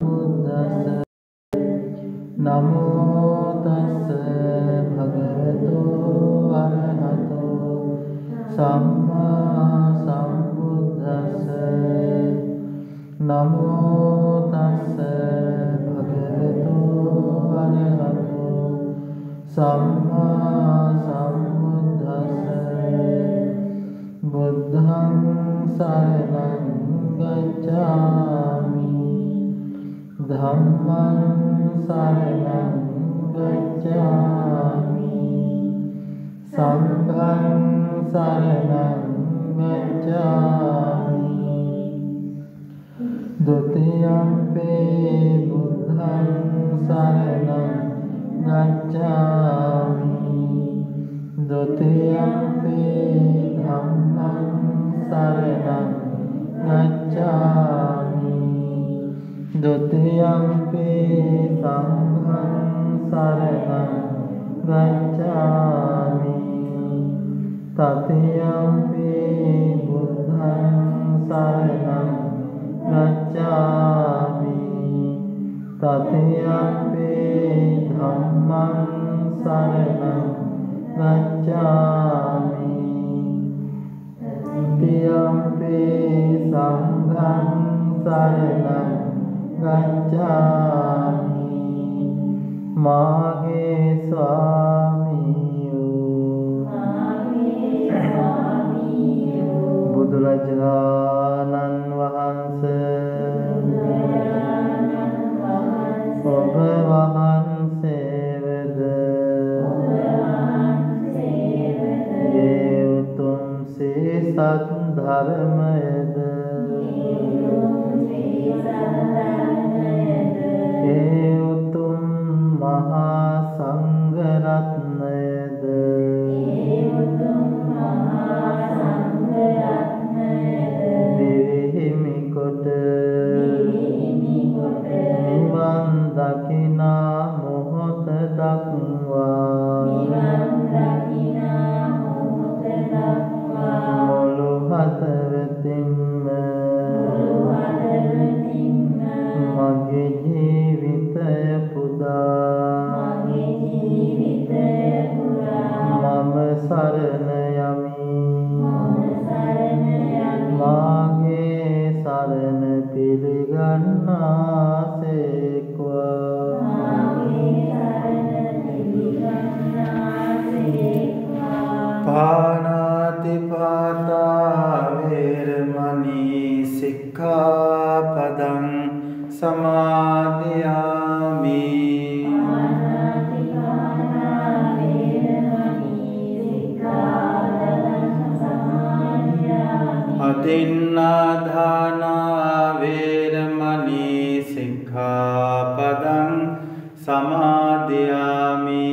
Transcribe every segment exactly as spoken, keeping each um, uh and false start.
බුද්දස්ස නමෝ තස්ස භගවතු අරහතෝ සම්මා සම්බුද්දස්ස නමෝ තස්ස භගවතු අරහතෝ සම්මා සම්බුද්දස්ස බුද්ධං සරණං ගච්ඡාමි ධම්මං සරණං ගච්ඡාමි සංඝං සරණං ගච්ඡාමි ဒ ුතියම්පි බුද්ධං සරණං ගච්ඡාමි ဒ ුතියම්පි ධම්මං සරණං ගච්ඡාමි ဒ ුතියම්පි සංඝං සරණං ගච්ඡාමි တတိယံ පි බුද්ධං සරණං ගච්ඡාමි တတိယံ පි ධම්මං සරණං ගච්ඡාමි တတိယံ පි සංඝං සරණං ගච්ඡාමි මාගේ ස්වාමීයෝ බුදුරජාණන් වහන්සේ ඔබ වහන්සේවද ඒ උතුම් සීසත් ධර්මයද ඒ උතුම් මහා සංඝ රත්නයද දිවිහිමි කොට නිවන් දකිනා මොහොත දක්වා මුළු හදවතින්ම මගේ ජීවිතය පුදා මම සරණ යමි මාගේ සරණ පිළිගන්නාසේක්වා පාණාතිපාතා වේරමණී සික්ඛාපදං සමාදියාමි අදින්නාදානා වේරමණී සික්ඛාපදං සමාදියාමි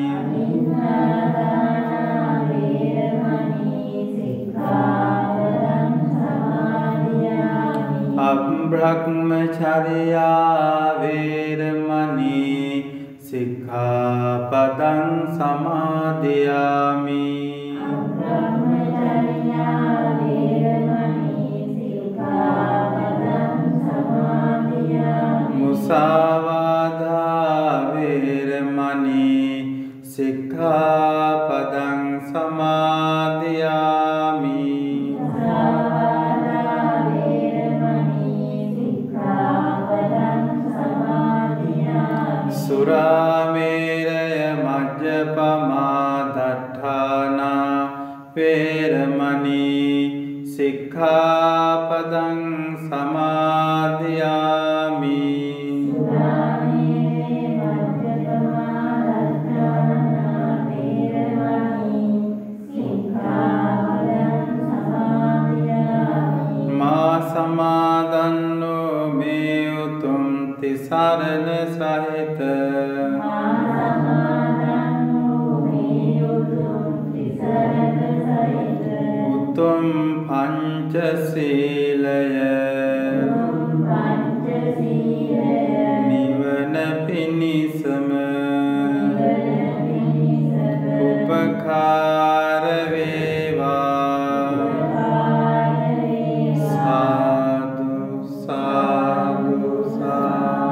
අබ්‍රහ්මචර්යා වේරමණී සික්ඛාපදං සමාදියාමි මුසාවාදා වේරමණී සික්ඛාපදං සමාදියාමි සුරාමේරය මජ්ජපමා දට්ඨානා වේරමණී සික්ඛාපදං සමාදියාමි මා සමාදන්නෝ මේ උතුම් තිසරණ සහිත උතුම් පංචශීලය නිවන පිණිසම උපකාර වේවා සාදු සාදු සාදු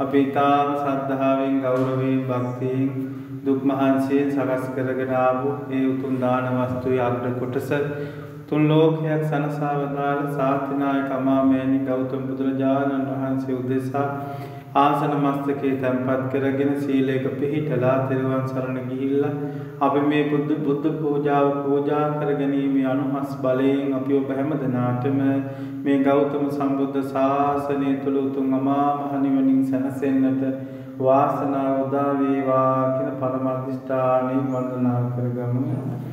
අපි ඊටාම ශ්‍රද්ධාවෙන් ගෞරවයෙන් භක්තියෙන් දුක් මහන්සියෙන් සකස් කරගෙන ආපු ඒ උතුම් දාන වස්තුවේ අග්‍ර කොටස තුන් ලෝකයක් සනසා වදාළ සාතිනායක අමාමෑණි ගෞතම බුදුරජාණන් වහන්සේ උදෙසා ආසන මස්තකයේ තැන්පත් කරගෙන සීලයක පිහිටලා තෙරුවන් සරණ ගිහිල්ලා අපි මේ බුද්ධ බුද්ධ පූජාව පූජා කරගැනීමේ අනුමස් බලයෙන් අපි ඔබ හැමදෙනාටම මේ ගෞතම සම්බුද්ධ ශාසනය තුළ උතුම් අමා මහ නිවනින් සැනසෙන්නට වාසනාව උදා වේවා කියන පරම අධිෂ්ඨානයෙන් වන්දනා කරගමු.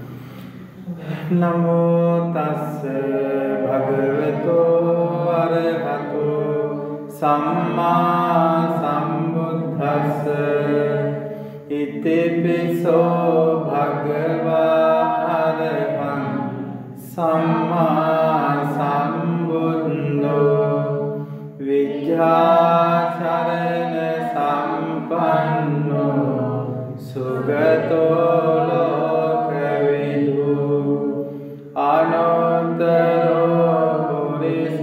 නමෝ තස්ස භගවතෝ අරහතෝ සම්මා සම්බුද්දස්ස ඉතිපිසෝ භගවා අරහං සම්මා සම්බුද්ධෝ විද්‍යාචරණ සම්පන්නෝ සුගතෝ ලෝකවිදු අනුත්තරෝ පුරිස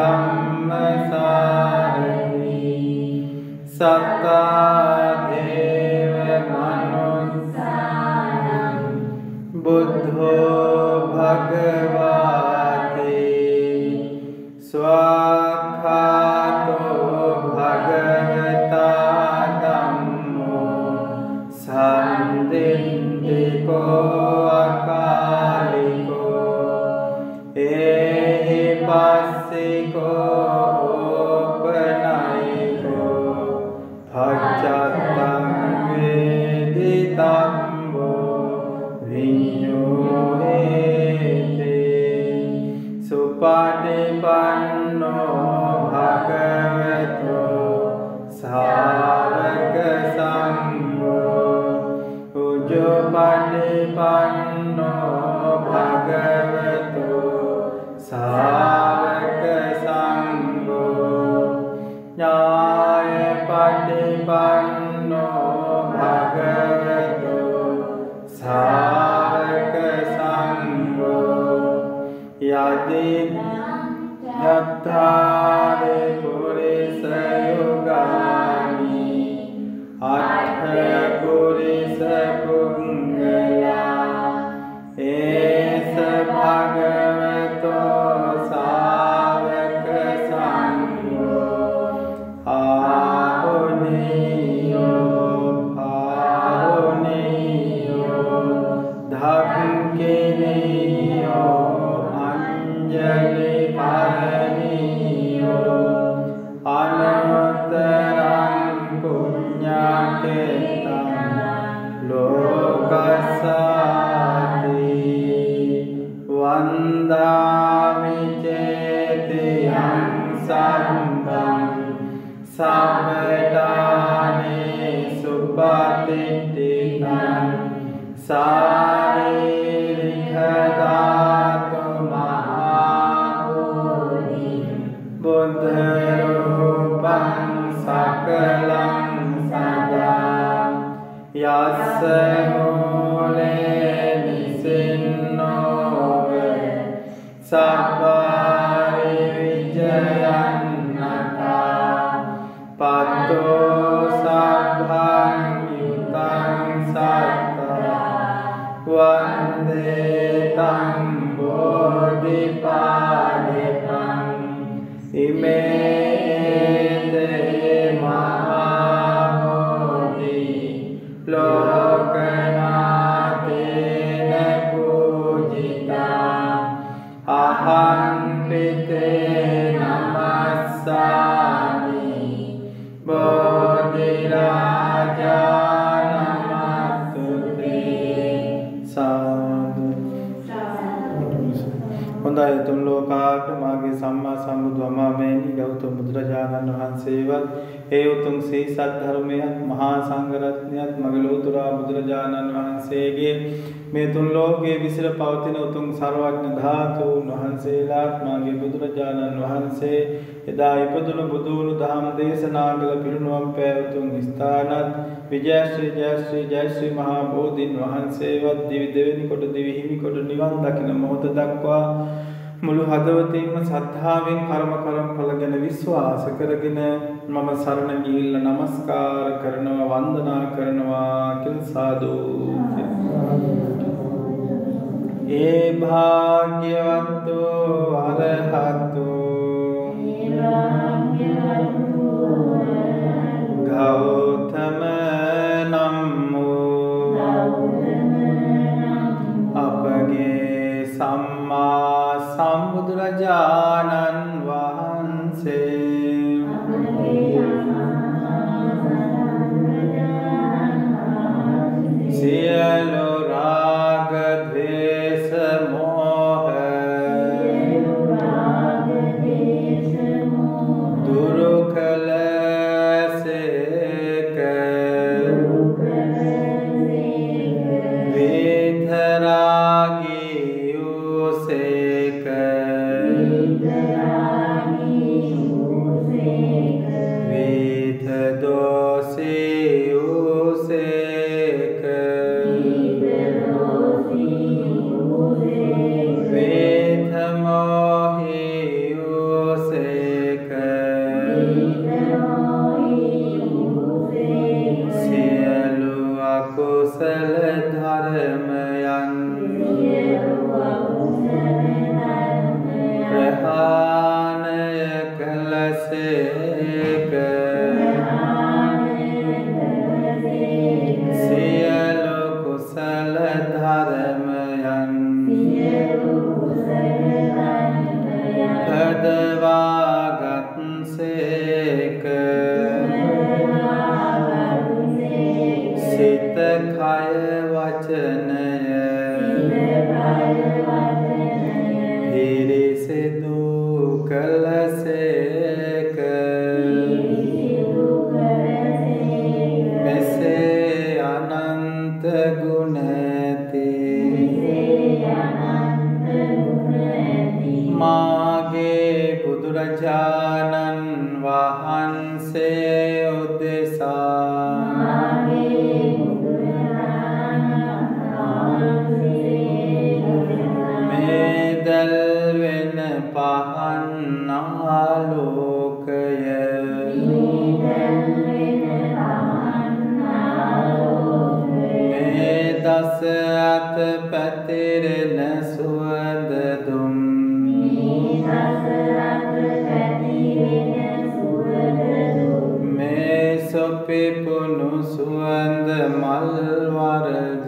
ධම්මසාරති සත්තා දේව මනුස්සානං බුද්ධෝ භගවාති ස්වාඛාතෝ භගවතා ධම්මෝ සම්දින්දිකෝ අකාලිකෝ ඒහි පස්සිකෝ ඕපනයිකෝ භජ්ජත්තං වේදිතම්බෝ විඤ්ඤෝහෙති සුපටිපන්නෝ භගවතෝ සාවක සංඝෝ උජුපටිපන්නෝ භගවතෝ සාවක සංඝෝ ඥායපටිපන්නෝ භගවතෝ සාවක සංඝෝ යදී යත්තාරි පුරිස යුගානි අට්ඨ පුරිස පුංගලා ඒස භගවතෝ සාවක සංඝෝ ආහුනීයෝ ආහුනීයෝ ධම්කිනීයෝ අංජලි පරණීයෝ අනුත්තරං පුඤ්ඤකේතං ලෝකස්සාති වන්දාමි චේතියං සම්බං සම්පදානේ සුපතිට්ඨිකං සාරීරික ධාතු මහාභූමි බුද්ධ රූපං සකලං සදා යස්ස මූලේ නිසින්නෝව සබ්බාරි විජයන්නතා පත්තෝ සබ්බං යුතං සත්තා වන්දේ තං බෝධිපාදිකං ඉමේ මහාබෝධි ලෝකනාතේන පූජිතා අහං පිතේ නමස්සාමි බෝධි රාජා නමස්තුතේ සාදු හොඳයි තුන් ලෝකාග්‍ර මාගේ සම්මා සම්බුදු අමාමෑණි ගෞතම බුදුරජාණන් වහන්සේවත් ඒ උතුම් ශ්‍රී සද්ධර්මයත් මහා සංඝරත්නයත් මගලෝතුරා බුදුරජාණන් වහන්සේගේ මේ තුන් ලෝකයේ විසිර පවතින උතුම් සර්වඥ ධාතුන් වහන්සේලාත් මාගේ බුදුරජාණන් වහන්සේ එදා ඉපදුණු බුදුණු දහම් දේශනා කළ පිරිනුවම් පෑ උතුම් ස්ථානත් විජයශ්‍රී ජයශ්‍රී ජයශ්‍රී මහා බෝධීන් වහන්සේවත් දිවි දෙවෙනි කොට දිවි හිමි කොට නිවන් දකින මොහොත දක්වා මුළු හදවතින්ම ශ්‍රද්ධාවෙන් කර්ම කර්මඵල ගැන විශ්වාස කරගෙන මම සරණ ගිහිල්ලා නමස්කාර කරනවා වන්දනා කරනවා කියලා සාදු ඒ භාග්‍යවන්තෝ අරහතෝ ගෞතම නම්මෝ අපගේ සම්මා සම්බුදුරජාණන් වහන්සේ සියලු රාග ද්වේෂ මෝහ දුරු කළසේක වේතරාගී වූසේක වේත දෝෂී වූසේක වේත මොහී වූසේක සියලු අකුසල ධර්මයන් ප්‍රහාණය කළසේක සියලු කුසල ධර්මයන් පදවාගත්සේක සිත කය වචනය පිරිසිදු කළසේක මෙසේ අනන්ත ගුණති මාගේ බුදුරජාණන් වහන්සේ උදෙසා මේ දැල්වෙන පහන් ආලෝකය මේ දස අත පැතිරෙන සුවඳ දුම් මේ සොපිපුණු සුවඳ මල් වර්ග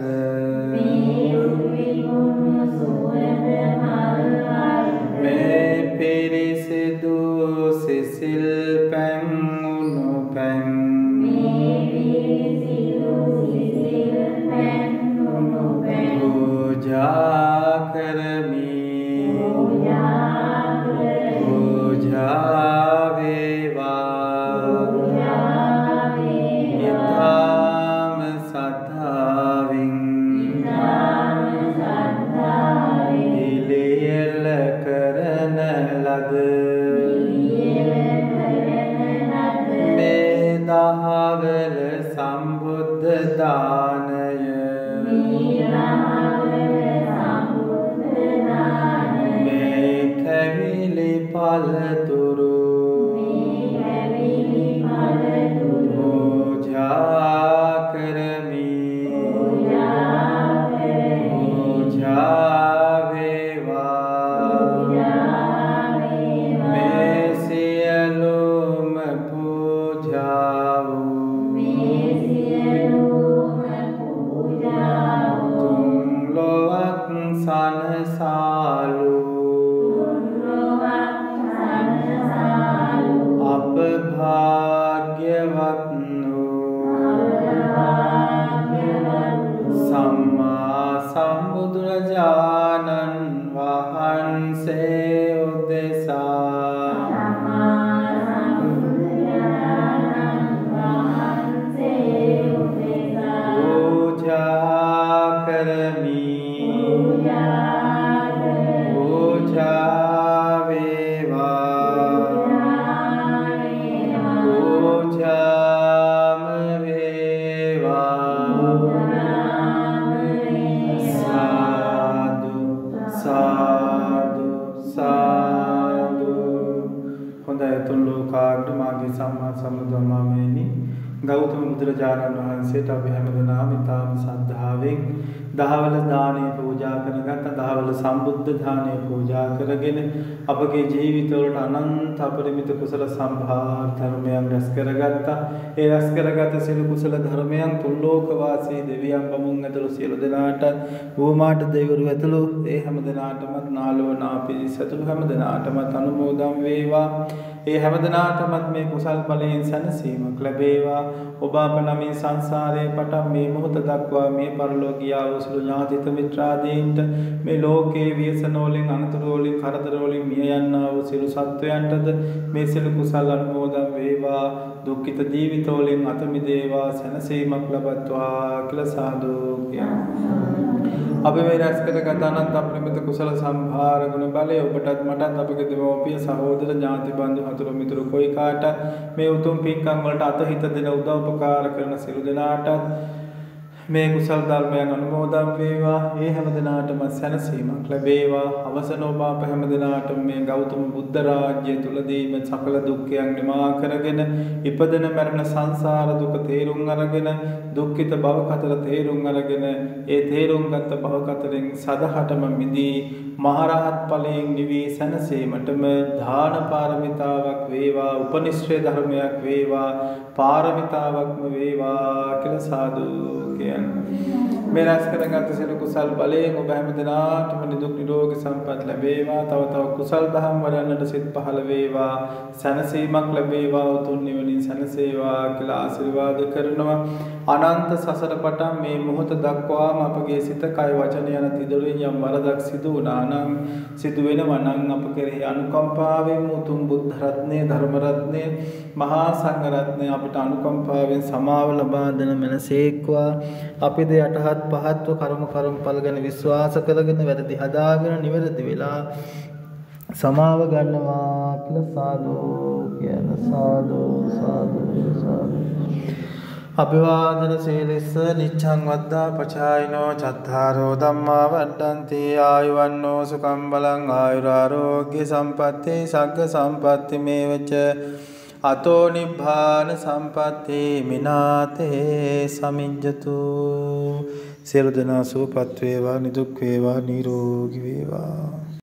මේ පිරිසිදු සිසිල් පැන් උණු පැන් පූජා කරමි පූජා වේවා ඊ타ම සද්ධාවෙන් ඉලියල කරන ලද මේ දහවල සම්බුද්ධ දානය මේ කැවිලි පළතුරු පූජා කරමි පූජා වේවා මේ සියලුම පූජාව තුන් ලොවක් සනසාලු අප භාග්‍යවත් සම්මා සම්බුදුරජාණන් වහන්සේ උදෙසා පූජා කරමි පූජා වේවා පූජාම වේවා සාදු සාදු සාදු බුදුරජාණන් වහන්සේට අපි හැමදෙනාම ඉතාම ශ්‍රද්ධාවෙන් දහවල දානය පූජා කරගත්ත. දහවල සම්බුද්ධ දානය පූජා කරගෙන අපගේ ජීවිතවලට අනන්ත අපරිමිත කුසල සම්භාර ධර්මයන් රැස් කරගත්තා. ඒ රැස් කරගත් සියලු කුසල ධර්මයන් තුන් ලෝක වාසී දෙවියන් බමුණන් ඇතුළු සියලු දෙනාට භූමාට දෙවිවරු ඇතුළු ඒ හැම දෙනාටමත් නාලෝ නාපිරිස ඇතුළු හැම දෙනාටමත් අනුමෝදන් වේවා. ඒ හැම දෙනාටමත් මේ කුසල් බලයෙන් සැනසීමක් ලැබේවා. ඔබ අප නමින් සංසාරයේ පටන් මේ මොහොත දක්වා මේ පරලෝකීය ආවුසුළු ඥාතිත මිත්‍රාදීන්ට මේ ලෝකේ ව්‍යසන වලින් අනතුරු වලින් කරදර වලින් මිය යන්නා වූ සියලු සත්වයන්ටද මේ සියලු කුසල් අනුමෝදන් වේවා. දුක්ඛිත ජීවිත වලින් අත මිදේවා. සැනසීමක් ලබත්වා කියලා සාදු කියනවා. අපි මේ රැස් කරගත් අනන්ත අපරිමිත කුසල සම්භාර ගුණ බලය ඔබටත් මටත් අපගේ දෙමව්පිය සහෝදර ඥාති බන්දු හතුරු මිතුරු කොයි කාට මේ උතුම් පින්කම් වලට අතහිත දෙන උදව් උපකාර කරන සියලු දෙනාට මේ කුසල් ධර්මයන් අනුමෝදන් වේවා. ඒ හැම දිනාටම සැනසීමක් ලැබේවා. අවසන ඔබ අප හැම දිනාටම මේ ගෞතම බුද්ධ රාජ්‍ය තුලදීම සකල දුක්ඛයන් නිමා කරගෙන ඉපදෙන මරණ සංසාර දුක තේරුම් අරගෙන දුක්ඛිත භව කතර තේරුම් අරගෙන ඒ තේරුම් ගත්ත භව කතරෙන් සදහටම මිදී මහරහත් ඵලයෙන් නිවී සැනසීමටම දාන පාරමිතාවක් වේවා. උපනිශ්‍රේ ධර්මයක් වේවා. පාරමිතාවක්ම වේවා කියලා සාදු මේ රැස් කරගත් සියලු කුසල් බලයෙන් ඔබ හැම දිනාටම නිදුක් නිරෝගී සම්පත් ලැබේවා. තව තව කුසල් දහම් වඩන්නට සිත් පහළ වේවා. සැනසීමක් ලැබේවා. උතුම් නිවනින් සැනසේවා කියලා ආශිර්වාද කරනවා. අනන්ත සසර පටන් මේ මොහොත දක්වාම අපගේ සිත කය වචන යන තිදොරින් යම් වරදක් සිදු වුණා නම් සිදු වෙනවා නම් අප කෙරෙහි අනුකම්පාවෙන් උතුම් බුද්ධ රත්නය, ධර්ම රත්නය, මහා සංඝ රත්නය අපට අනුකම්පාවෙන් සමාව ලබා දෙන මනසේක්වා. අපිද යටහත් පහත්ව කර්ම කර්මඵල ගැන විශ්වාස කරගෙන වැරදි හදාගෙන නිවැරදි වෙලා සමාව ගන්නවා කියලා සාදු කියන සාදු සාදු සාදු. අභිවාදන සීලස්ස නිච්ඡං වද්දා පචායිනෝ චත්තාරෝ ධම්මා වඩ්ඩන්ති ආයුවන්නෝ සුඛං බලං ආයුරාෝග්‍ය සම්පatti සග්ග සම්පatti මේවච අතෝ නිබ්බාන සම්පatti මිනාතේ සමිඤ්ජතු. සියලු දෙනා සුවපත් වේවා, නිදුක් වේවා, නිරෝගී වේවා.